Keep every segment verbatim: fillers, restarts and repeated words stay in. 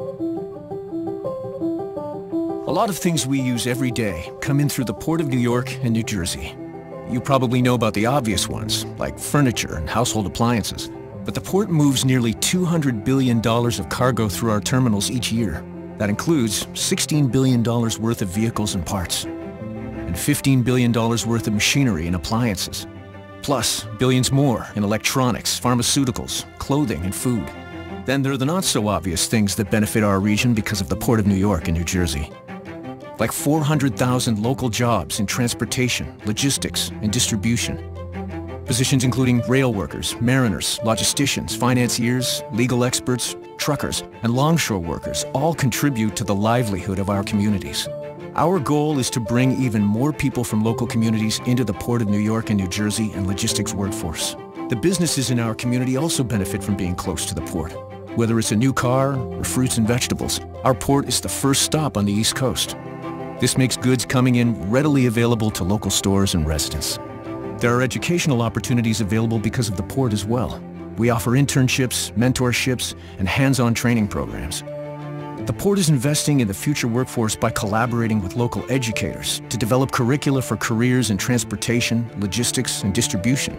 A lot of things we use every day come in through the Port of New York and New Jersey. You probably know about the obvious ones, like furniture and household appliances. But the port moves nearly two hundred billion dollars of cargo through our terminals each year. That includes sixteen billion dollars worth of vehicles and parts, and fifteen billion dollars worth of machinery and appliances. Plus, billions more in electronics, pharmaceuticals, clothing, and food. Then there are the not-so-obvious things that benefit our region because of the Port of New York and New Jersey. Like four hundred thousand local jobs in transportation, logistics, and distribution. Positions including rail workers, mariners, logisticians, financiers, legal experts, truckers, and longshore workers all contribute to the livelihood of our communities. Our goal is to bring even more people from local communities into the Port of New York and New Jersey and logistics workforce. The businesses in our community also benefit from being close to the port. Whether it's a new car or fruits and vegetables, our port is the first stop on the East Coast. This makes goods coming in readily available to local stores and residents. There are educational opportunities available because of the port as well. We offer internships, mentorships, and hands-on training programs. The port is investing in the future workforce by collaborating with local educators to develop curricula for careers in transportation, logistics, and distribution.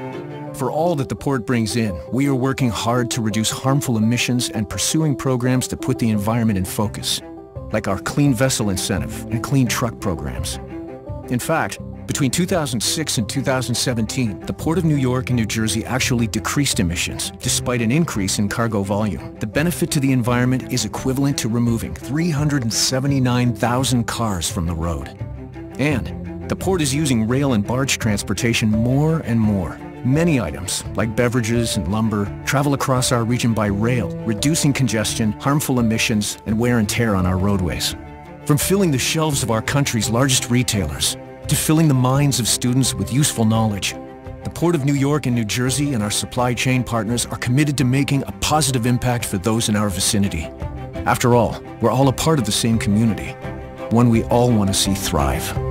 For all that the port brings in, we are working hard to reduce harmful emissions and pursuing programs that put the environment in focus, like our Clean Vessel Incentive and Clean Truck programs. In fact, between two thousand six and two thousand seventeen, the Port of New York and New Jersey actually decreased emissions, despite an increase in cargo volume. The benefit to the environment is equivalent to removing three hundred seventy-nine thousand cars from the road. And the port is using rail and barge transportation more and more. Many items, like beverages and lumber, travel across our region by rail, reducing congestion, harmful emissions, and wear and tear on our roadways. From filling the shelves of our country's largest retailers, to filling the minds of students with useful knowledge, the Port of New York and New Jersey and our supply chain partners are committed to making a positive impact for those in our vicinity. After all, we're all a part of the same community, one we all want to see thrive.